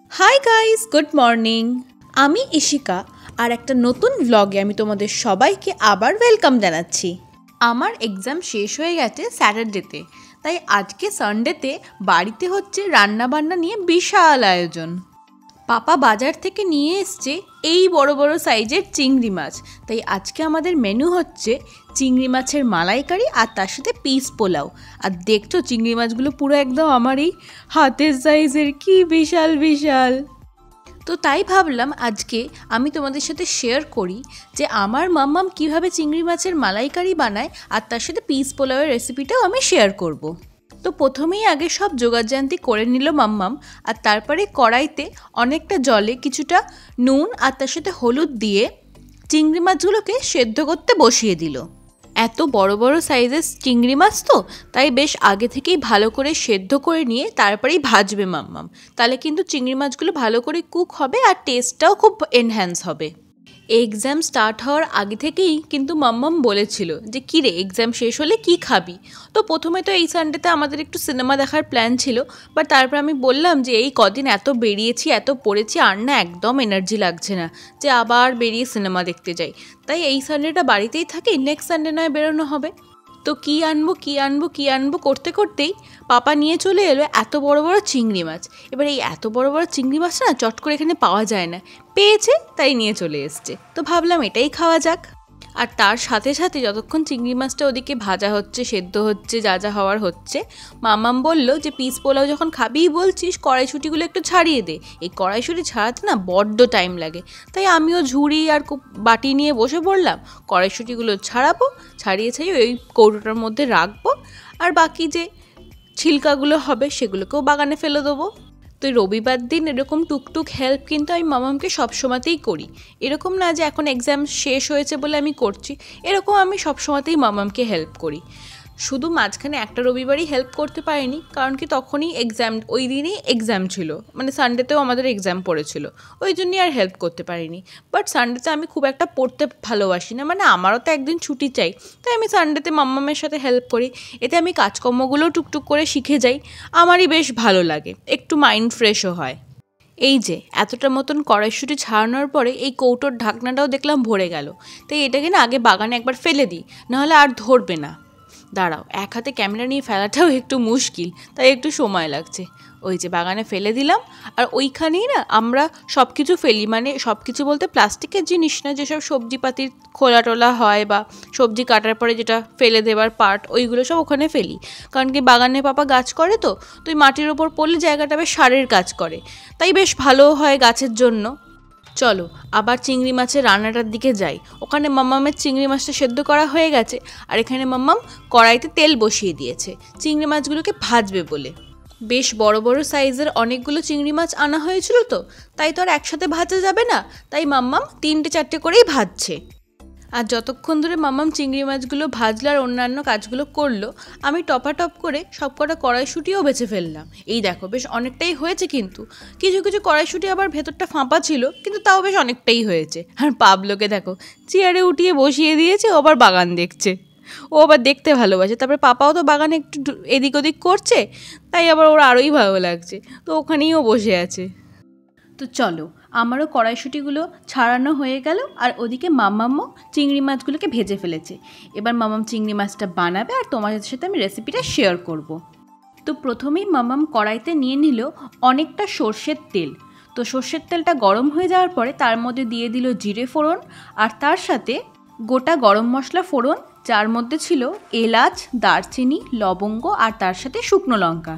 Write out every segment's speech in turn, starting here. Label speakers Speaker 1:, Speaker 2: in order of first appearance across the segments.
Speaker 1: Hi guys, good morning. আমি ইশিকা আর একটা নতুন ভ্লগে আমি তোমাদের সবাইকে আবার ওয়েলকাম জানাচ্ছি। আমার এক্সাম শেষ হয়ে গেছে স্যাটারডেতে, তাই আজকে সানডেতে বাড়িতে হচ্ছে রান্নাবান্না নিয়ে বিশাল আয়োজন। পাপা বাজার থেকে নিয়ে এসছে এই বড় বড় সাইজের চিংড়ি মাছ, তাই আজকে আমাদের মেনু হচ্ছে চিংড়ি মাছের মালাইকারি আর তার সাথে পিস পোলাও। আর দেখছো চিংড়ি মাছগুলো পুরো একদম আমার এই হাতের সাইজের, কি বিশাল বিশাল। তো তাই ভাবলাম আজকে আমি তোমাদের সাথে শেয়ার করি যে আমার মাম্মাম কিভাবে চিংড়ি মাছের মালাইকারি বানায়, আর তার সাথে পিস পোলাওয়ের রেসিপিটাও আমি শেয়ার করব। তো প্রথমেই আগে সব জোগাড়জান্তি করে নিল মাম্মাম, আর তারপরে কড়াইতে অনেকটা জলে কিছুটা নুন আর তার সাথে হলুদ দিয়ে চিংড়ি মাছগুলোকে সেদ্ধ করতে বসিয়ে দিল। এত বড় বড় সাইজের চিংড়ি মাছ তো, তাই বেশ আগে থেকেই ভালো করে সেদ্ধ করে নিয়ে তারপরেই ভাজবে মাম্মাম। তাহলে কিন্তু চিংড়ি মাছগুলো ভালো করে কুক হবে আর টেস্টটাও খুব এনহ্যান্স হবে। এক্সাম স্টার্ট হওয়ার আগে থেকেই কিন্তু মাম্মাম বলেছিল যে কী রে, এক্সাম শেষ হলে কি খাবি। তো প্রথমে তো এই সানডেতে আমাদের একটু সিনেমা দেখার প্ল্যান ছিল, বাট তারপর আমি বললাম যে এই কদিন এত বেরিয়েছি এত পড়েছি আর না একদম এনার্জি লাগছে না যে আবার বেরিয়ে সিনেমা দেখতে যাই। তাই এই সানডেটা বাড়িতেই থাকি, নেক্সট সানডে নয় বেরোনো হবে। তো কী আনবো কী আনবো কী আনবো করতে করতেই পাপা নিয়ে চলে এলো এত বড় বড় চিংড়ি মাছ। এবার এই এত বড় বড় চিংড়ি মাছ না চট করে এখানে পাওয়া যায় না, পেয়েছে তাই নিয়ে চলে এসছে। তো ভাবলাম এটাই খাওয়া যাক। আর তার সাথে সাথে যতক্ষণ চিংড়ি মাছটা ওদিকে ভাজা হচ্ছে, সেদ্ধ হচ্ছে, যা যা হওয়ার হচ্ছে, মামাম বলল যে পিস পোলাও যখন খাবিই বলছিস কড়াইশুঁটিগুলো একটু ছাড়িয়ে দে। এই কড়াইশুঁটি ছাড়াতে না বড্ড টাইম লাগে, তাই আমিও ঝুড়ি আর বাটি নিয়ে বসে পড়লাম। কড়াইশুঁটিগুলো ছাড়াবো, ছাড়িয়ে ছাড়িয়ে ওই কৌটোটার মধ্যে রাখবো, আর বাকি যে ছিলকাগুলো হবে সেগুলোকেও বাগানে ফেলে দেবো। তো রবিবার দিন এরকম টুকটুক হেল্প কিন্তু আমি মামামকে সবসময়তেই করি। এরকম না যে এখন এক্সাম শেষ হয়েছে বলে আমি করছি, এরকম আমি সবসময়তেই মামামকে হেল্প করি। শুধু মাঝখানে একটা রবিবারই হেল্প করতে পারিনি, কারণ কি তখনই এক্সাম, ওই দিনই এক্সাম ছিল, মানে সানডেতেও আমাদের এক্সাম পড়েছিল, ওই জন্যই আর হেল্প করতে পারিনি। বাট সানডেতে আমি খুব একটা পড়তে ভালোবাসি না, মানে আমারও তো একদিন ছুটি চাই, তাই আমি সানডেতে মাম্মামের সাথে হেল্প করি। এতে আমি কাজকর্মগুলো টুকটুক করে শিখে যাই, আমারই বেশ ভালো লাগে, একটু মাইন্ড ফ্রেশও হয়। এই যে এতটা মতন কড়াইশুঁটি ছাড়ানোর পরে এই কৌটোর ঢাকনাটাও দেখলাম ভরে গেল, তাই এটাকে না আগে বাগানে একবার ফেলে দিই, নাহলে আর ধরবে না। দাঁড়াও, এক হাতে ক্যামেরা নিয়ে ফেলাটাও একটু মুশকিল, তাই একটু সময় লাগছে। ওই যে বাগানে ফেলে দিলাম। আর ওইখানেই না আমরা সব কিছু ফেলি, মানে সব কিছু বলতে প্লাস্টিকের জিনিস না, যেসব সবজিপাতির খোলা টোলা হয় বা সবজি কাটার পরে যেটা ফেলে দেওয়ার পার্ট, ওইগুলো সব ওখানে ফেলি। কারণ কি বাগানে পাপা গাছ করে, তো তুই মাটির ওপর পড়লে জায়গাটা বেশ সারের কাজ করে, তাই বেশ ভালো হয় গাছের জন্য। চলো আবার চিংড়ি মাছের রান্নাটার দিকে যাই। ওখানে মাম্মামের চিংড়ি মাছটা সেদ্ধ করা হয়ে গেছে, আর এখানে মাম্মাম কড়াইতে তেল বসিয়ে দিয়েছে চিংড়ি মাছগুলোকে ভাজবে বলে। বেশ বড় বড় সাইজের অনেকগুলো চিংড়ি মাছ আনা হয়েছিল, তো তাই তো আর একসাথে ভাজা যাবে না, তাই মাম্মাম 3টে 4টে করেই ভাজছে। আর যতক্ষণ ধরে মাম্মাম চিংড়ি মাছগুলো ভাজলো আর অন্যান্য কাজগুলো করলো, আমি টপাটপ করে সবকটা কড়াইশুঁটিও বেছে ফেললাম। এই দেখো বেশ অনেকটাই হয়েছে, কিন্তু কিছু কিছু কড়াইশুঁটি আবার ভেতরটা ফাঁপা ছিল, কিন্তু তাও বেশ অনেকটাই হয়েছে। আর পাবলোকে দেখো চেয়ারে উঠিয়ে বসিয়ে দিয়েছে, ও আবার বাগান দেখছে, ও আবার দেখতে ভালোবাসে। তারপরে পাপাও তো বাগানে একটু এদিক ওদিক করছে, তাই আবার ওর আরোই ভালো লাগছে, তো ওখানেই ও বসে আছে। তো চলো, আমারও কড়াইশুঁটিগুলো ছাড়ানো হয়ে গেল, আর ওদিকে মাম্মামও চিংড়ি মাছগুলোকে ভেজে ফেলেছে। এবার মাম্মাম চিংড়ি মাছটা বানাবে আর তোমাদের সাথে আমি রেসিপিটা শেয়ার করব। তো প্রথমেই মাম্মাম কড়াইতে নিয়ে নিল অনেকটা সর্ষের তেল। তো সর্ষের তেলটা গরম হয়ে যাওয়ার পরে তার মধ্যে দিয়ে দিল জিরে ফোড়ন, আর তার সাথে গোটা গরম মশলা ফোড়ন, যার মধ্যে ছিল এলাচ, দারচিনি, লবঙ্গ আর তার সাথে শুকনো লঙ্কা।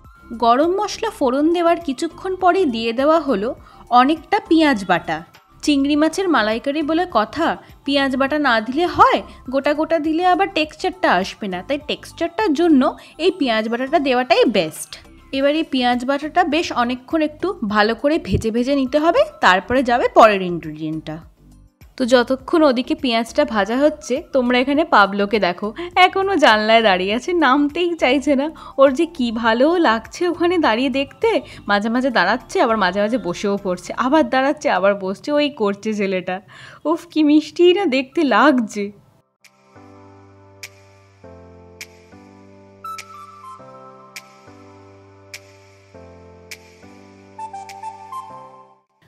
Speaker 1: গরম মশলা ফোড়ন দেওয়ার কিছুক্ষণ পরেই দিয়ে দেওয়া হলো অনেকটা পেঁয়াজ বাটা। চিংড়ি মাছের মালাইকারি বলে কথা, পেঁয়াজ বাটা না দিলে হয়, গোটা গোটা দিলে আবার টেক্সচারটা আসবে না, তাই টেক্সচারটার জন্য এই পেঁয়াজ বাটাটা দেওয়াটাই বেস্ট। এবার এই পেঁয়াজ বাটাটা বেশ অনেকক্ষণ একটু ভালো করে ভেজে ভেজে নিতে হবে, তারপরে যাবে পরের ইনগ্রিডিয়েন্টটা। তো যতক্ষণ ওদিকে পেঁয়াজটা ভাজা হচ্ছে, তোমরা এখানে পাবলোকে দেখো এখনও জানলায় দাঁড়িয়ে আছে, নামতেই চাইছে না। ওর যে কি ভালো লাগছে ওখানে দাঁড়িয়ে দেখতে, মাঝে মাঝে দাঁড়াচ্ছে আবার মাঝে মাঝে বসেও পড়ছে, আবার দাঁড়াচ্ছে আবার বসছে, ওই করছে ছেলেটা। উফ কি মিষ্টি না দেখতে লাগছে।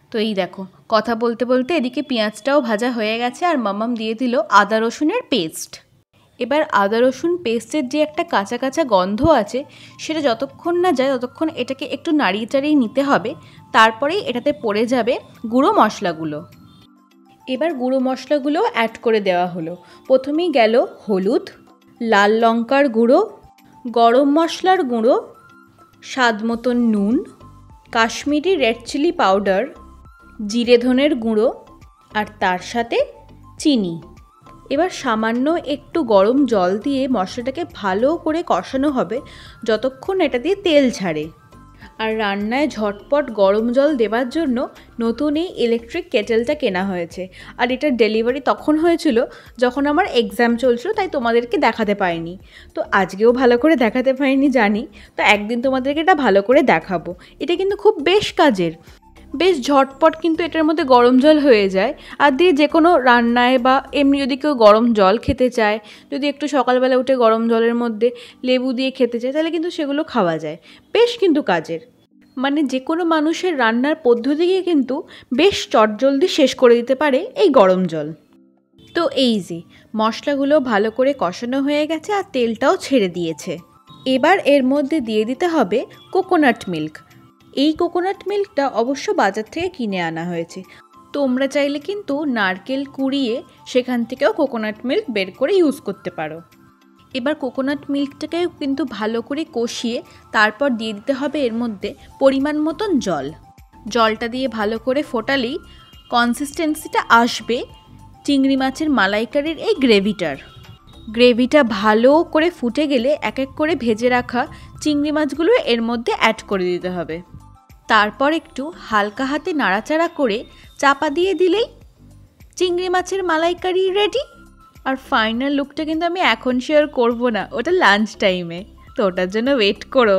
Speaker 1: তো এই দেখো, কথা বলতে বলতে এদিকে পেঁয়াজটাও ভাজা হয়ে গেছে আর মাম্মাম দিয়ে দিল আদা রসুনের পেস্ট। এবার আদা রসুন পেস্টের যে একটা কাঁচা কাঁচা গন্ধ আছে সেটা যতক্ষণ না যায় ততক্ষণ এটাকে একটু নাড়িয়ে চাড়িয়ে নিতে হবে। তারপরেই এটাতে পড়ে যাবে গুঁড়ো মশলাগুলো। এবার গুঁড়ো মশলাগুলো অ্যাড করে দেওয়া হলো। প্রথমেই গেল হলুদ, লাল লঙ্কার গুঁড়ো, গরম মশলার গুঁড়ো, স্বাদ মতন নুন, কাশ্মীরি রেড চিলি পাউডার, জিরে ধনের গুঁড়ো আর তার সাথে চিনি। এবার সামান্য একটু গরম জল দিয়ে মশলাটাকে ভালো করে কষানো হবে যতক্ষণ এটা দিয়ে তেল ছাড়ে। আর রান্নায় ঝটপট গরম জল দেওয়ার জন্য নতুন এই ইলেকট্রিক কেটেলটা কেনা হয়েছে। আর এটার ডেলিভারি তখন হয়েছিল যখন আমার এক্সাম চলছিল, তাই তোমাদেরকে দেখাতে পারিনি। তো আজকেও ভালো করে দেখাতে পারিনি জানি, তো একদিন তোমাদেরকে এটা ভালো করে দেখাবো। এটা কিন্তু খুব বেশ কাজের, বেশ ঝটপট কিন্তু এটার মধ্যে গরম জল হয়ে যায়। আর দিয়ে যে কোনো রান্নায় বা এমনি যদি কেউ গরম জল খেতে চায়, যদি একটু সকালবেলা উঠে গরম জলের মধ্যে লেবু দিয়ে খেতে চায়, তাহলে কিন্তু সেগুলো খাওয়া যায়। বেশ কিন্তু কাজের, মানে যে কোনো মানুষের রান্নার পদ্ধতিকে কিন্তু বেশ চটজলদি শেষ করে দিতে পারে এই গরম জল। তো এই যে মশলাগুলো ভালো করে কষানো হয়ে গেছে আর তেলটাও ছেড়ে দিয়েছে। এবার এর মধ্যে দিয়ে দিতে হবে কোকোনাট মিল্ক। এই কোকোনাট মিল্কটা অবশ্য বাজার থেকে কিনে আনা হয়েছে। তোমরা চাইলে কিন্তু নারকেল কুড়িয়ে সেখান থেকেও কোকোনাট মিল্ক বের করে ইউজ করতে পারো। এবার কোকোনাট মিল্কটাকে কিন্তু ভালো করে কষিয়ে তারপর দিয়ে দিতে হবে এর মধ্যে পরিমাণ মতন জল। জলটা দিয়ে ভালো করে ফোটালেই কনসিস্টেন্সিটা আসবে চিংড়ি মাছের মালাইকারির এই গ্রেভিটা ভালো করে ফুটে গেলে এক এক করে ভেজে রাখা চিংড়ি মাছগুলো এর মধ্যে অ্যাড করে দিতে হবে। তারপর একটু হালকা হাতে নাড়াচাড়া করে চাপা দিয়ে দিলেই চিংড়ি মাছের মালাইকারি রেডি। আর ফাইনাল লুকটা কিন্তু আমি এখন শেয়ার করব না, ওটা লাঞ্চ টাইমে, তো ওটার জন্য ওয়েট করো।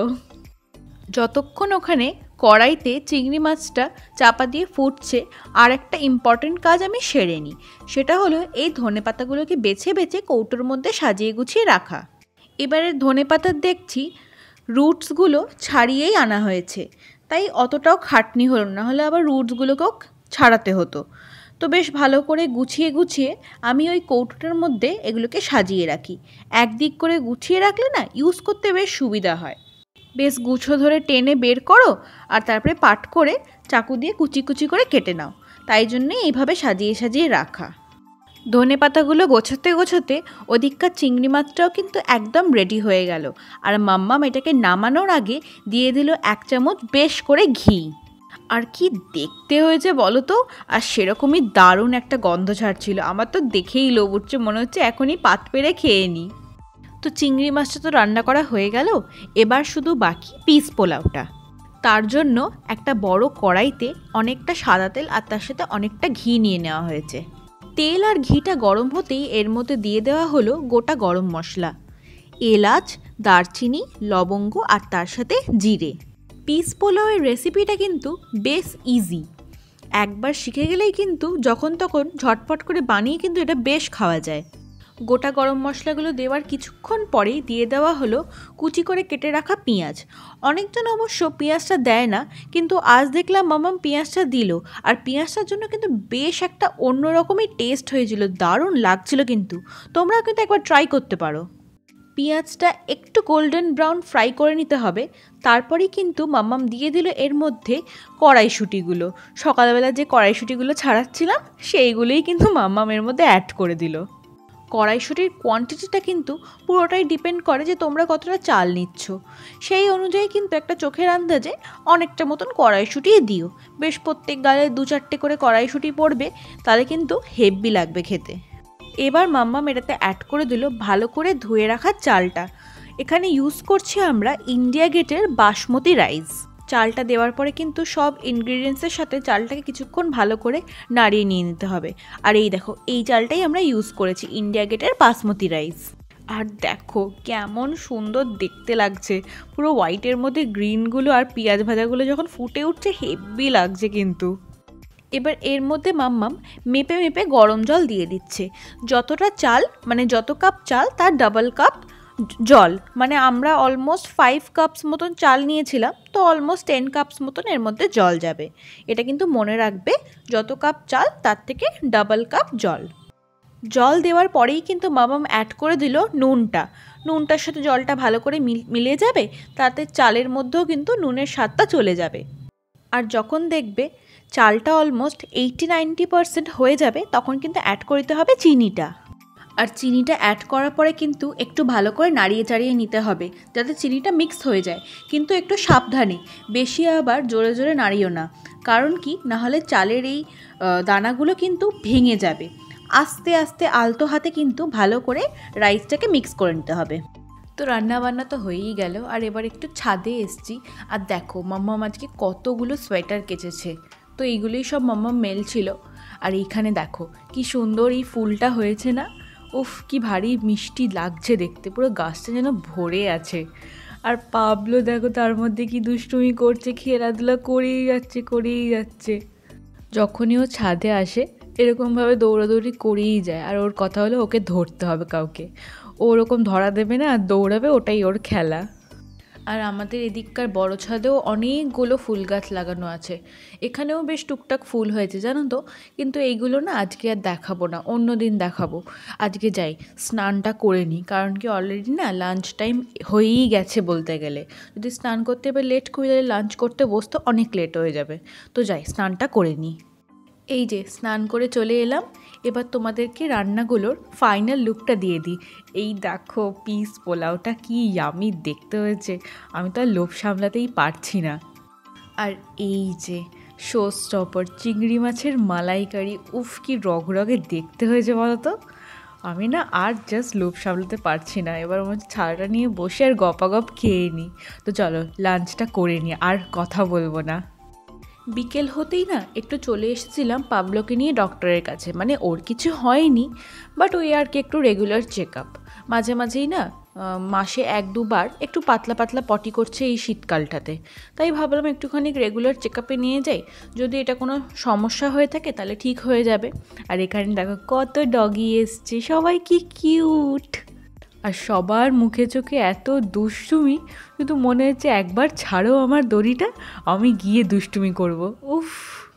Speaker 1: যতক্ষণ ওখানে কড়াইতে চিংড়ি মাছটা চাপা দিয়ে ফুটছে, আর একটা ইম্পর্টেন্ট কাজ আমি সেরে নিই। সেটা হলো এই ধনেপাতাগুলোকে বেছে বেছে কৌটোর মধ্যে সাজিয়ে গুছিয়ে রাখা। এবারে ধনেপাতার দেখছি রুটসগুলো ছাড়িয়েই আনা হয়েছে, তাই অতটাও খাটনি হলো না, হলে আবার রুটসগুলোকেও ছাড়াতে হতো। তো বেশ ভালো করে গুছিয়ে আমি ওই কৌটোটার মধ্যে এগুলোকে সাজিয়ে রাখি। একদিক করে গুছিয়ে রাখলে না ইউজ করতে বেশ সুবিধা হয়। বেশ গুছো ধরে টেনে বের করো আর তারপরে পাট করে চাকু দিয়ে কুচি কুচি করে কেটে নাও। তাই জন্যে এইভাবে সাজিয়ে রাখা। ধনে পাতাগুলো গোছাতে ওদিককার চিংড়ি মাছটাও কিন্তু একদম রেডি হয়ে গেল। আর মাম্মাম এটাকে নামানোর আগে দিয়ে দিল 1 চামচ বেশ করে ঘি। আর কি দেখতে হয়েছে বলো তো, আর সেরকমই দারুণ একটা গন্ধ ছাড়ছিল। আমার তো দেখেই লোভ উঠছে, মনে হচ্ছে এখনই পাত পেরে খেয়ে নিই। তো চিংড়ি মাছটা তো রান্না করা হয়ে গেল, এবার শুধু বাকি পিস পোলাওটা। তার জন্য একটা বড় কড়াইতে অনেকটা সাদা তেল আর তার সাথে অনেকটা ঘি নিয়ে নেওয়া হয়েছে। তেল আর ঘিটা গরম হতেই এর মধ্যে দিয়ে দেওয়া হলো গোটা গরম মশলা, এলাচ, দারচিনি, লবঙ্গ আর তার সাথে জিরে। পিস পোলাওয়ের রেসিপিটা কিন্তু বেশ ইজি, একবার শিখে গেলেই কিন্তু যখন তখন ঝটপট করে বানিয়ে কিন্তু এটা বেশ খাওয়া যায়। গোটা গরম মশলাগুলো দেওয়ার কিছুক্ষণ পরেই দিয়ে দেওয়া হলো কুচি করে কেটে রাখা পেঁয়াজ। অনেকজন অবশ্য পেঁয়াজটা দেয় না, কিন্তু আজ দেখলাম মামাম পেঁয়াজটা দিল। আর পেঁয়াজটার জন্য কিন্তু বেশ একটা অন্যরকমই টেস্ট হয়েছিল, দারুণ লাগছিল। কিন্তু তোমরাও কিন্তু একবার ট্রাই করতে পারো। পেঁয়াজটা একটু গোল্ডেন ব্রাউন ফ্রাই করে নিতে হবে। তারপরেই কিন্তু মাম্মাম দিয়ে দিল এর মধ্যে কড়াইশুঁটিগুলো। সকালবেলা যে কড়াইশুঁটিগুলো ছাড়াচ্ছিলাম সেইগুলোই কিন্তু মাম্মাম এর মধ্যে অ্যাড করে দিল। কড়াইশুঁটির কোয়ান্টিটিটা কিন্তু পুরোটাই ডিপেন্ড করে যে তোমরা কতটা চাল নিচ্ছ, সেই অনুযায়ী কিন্তু একটা চোখের আন্দাজে অনেকটা মতন কড়াইশুঁটি দিও। বেশ প্রত্যেক গালে 2-4টে করে কড়াইশুঁটি পড়বে, তাহলে কিন্তু হেভি লাগবে খেতে। এবার মাম্মাম এটাতে অ্যাড করে দিল ভালো করে ধুয়ে রাখা চালটা। এখানে ইউজ করছি আমরা ইন্ডিয়া গেটের বাসমতি রাইস। চালটা দেওয়ার পরে কিন্তু সব ইনগ্রিডিয়েন্টসের সাথে চালটাকে কিছুক্ষণ ভালো করে নাড়িয়ে নিয়ে নিতে হবে। আর এই দেখো, এই চালটাই আমরা ইউজ করেছি, ইন্ডিয়া গেটের বাসমতি রাইস। আর দেখো কেমন সুন্দর দেখতে লাগছে, পুরো হোয়াইটের মধ্যে গ্রিনগুলো আর পেঁয়াজ ভাজাগুলো যখন ফুটে উঠছে হেভি লাগছে কিন্তু। এবার এর মধ্যে মাম্মাম মেপে মেপে গরম জল দিয়ে দিচ্ছে। যতটা চাল, মানে যত কাপ চাল তার ডাবল কাপ জল, মানে আমরা অলমোস্ট 5 কাপস মতন চাল নিয়েছিলাম, তো অলমোস্ট 10 কাপস মতন এর মধ্যে জল যাবে। এটা কিন্তু মনে রাখবে, যত কাপ চাল তার থেকে ডাবল কাপ জল। জল দেওয়ার পরেই কিন্তু মামাম অ্যাড করে দিল নুনটার সাথে জলটা ভালো করে মিলে যাবে, তাতে চালের মধ্যেও কিন্তু নুনের স্বাদটা চলে যাবে। আর যখন দেখবে চালটা অলমোস্ট 80-90% হয়ে যাবে, তখন কিন্তু অ্যাড করতে হবে চিনিটা। আর চিনিটা অ্যাড করার পরে কিন্তু একটু ভালো করে নাড়িয়ে চাড়িয়ে নিতে হবে, যাতে চিনিটা মিক্স হয়ে যায়। কিন্তু একটু সাবধানে, বেশি আবার জোরে জোরে নাড়িও না, কারণ কি না হলে চালের এই দানাগুলো কিন্তু ভেঙে যাবে। আস্তে আস্তে আলতো হাতে কিন্তু ভালো করে রাইসটাকে মিক্স করে নিতে হবে। তো রান্নাবান্না তো হয়েই গেল, আর এবার একটু ছাদে এসছি। আর দেখো মাম্মাম আজকে কতগুলো সোয়েটার কেচেছে, তো এইগুলোই সব মাম্মাম মেলছিল। আর এইখানে দেখো কি সুন্দর এই ফুলটা হয়েছে না, উফ কি ভারী মিষ্টি লাগছে দেখতে, পুরো গাছটা যেন ভরে আছে। আর পাবলো দেখো তার মধ্যে কি দুষ্টুমি করছে, খেলাধুলা করেই যাচ্ছে। যখনই ও ছাদে আসে এরকমভাবে দৌড়াদৌড়ি করেই যায়। আর ওর কথা হলো ওকে ধরতে হবে কাউকে, ও ওরকম ধরা দেবে না, আর দৌড়াবে, ওটাই ওর খেলা। আর আমাদের এদিককার বড় ছাদেও অনেকগুলো ফুল গাছ লাগানো আছে, এখানেও বেশ টুকটাক ফুল হয়েছে জানো তো। কিন্তু এইগুলো না আজকে আর দেখাবো না, অন্য দিন দেখাবো। আজকে যাই স্নানটা করে নিই, কারণ কি অলরেডি না লাঞ্চ টাইম হয়েই গেছে বলতে গেলে। যদি স্নান করতে এবার লেট করে গেলে লাঞ্চ করতে বসতে অনেক লেট হয়ে যাবে। তো যাই স্নানটা করে নিই। এই যে স্নান করে চলে এলাম, এবার তোমাদেরকে রান্নাগুলোর ফাইনাল লুকটা দিয়ে দিই। এই দেখো পিস পোলাওটা কি ইয়ামি দেখতে হয়েছে, আমি তো আর লোভ সামলাতেই পারছি না। আর এই যে শো স্টপার চিংড়ি মাছের মালাইকারি, উফ কি রগরগে দেখতে হয়েছে বলো তো। আমি না আর জাস্ট লোভ সামলাতে পারছি না, এবার আমার ছাড়াটা নিয়ে বসে আর গপাগপ খেয়ে নিই। তো চলো লাঞ্চটা করে নিই, আর কথা বলবো না। বিকেল হতেই না একটু চলে এসেছিলাম পাবলোকে নিয়ে ডক্টরের কাছে, মানে ওর কিছু হয়নি, বাট ওই আর কি একটু রেগুলার চেক আপ। মাঝে মাঝেই না মাসে 1-2 বার একটু পাতলা পাতলা পটি করছে এই শীতকালটাতে, তাই ভাবলাম একটুখানি রেগুলার চেক আপে নিয়ে যাই, যদি এটা কোনো সমস্যা হয়ে থাকে তাহলে ঠিক হয়ে যাবে। আর এখানে দেখো কত ডগি এসছে, সবাই কি কিউট, আর সবার মুখে চোখে এত দুষ্টুমি, কিন্তু মনে হচ্ছে একবার ছাড়ো আমার দড়িটা, আমি গিয়ে দুষ্টুমি করব। উফ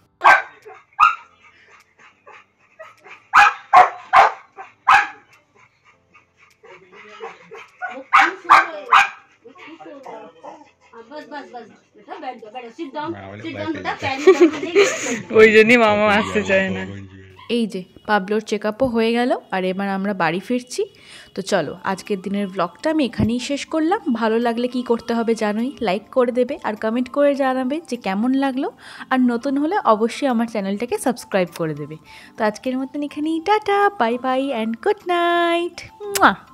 Speaker 1: ওই জন্যই মামা আসতে চায় না। এই যে পাবলোর চেক আপও হয়ে গেল, আর এবার আমরা বাড়ি ফিরছি। তো চলো আজকের দিনের ব্লগটা আমি এখানেই শেষ করলাম। ভালো লাগলে কি করতে হবে জানোই, লাইক করে দেবে আর কমেন্ট করে জানাবে যে কেমন লাগলো, আর নতুন হলে অবশ্যই আমার চ্যানেলটাকে সাবস্ক্রাইব করে দেবে। তো আজকের মতন এখানেই tata, bye bye and good night.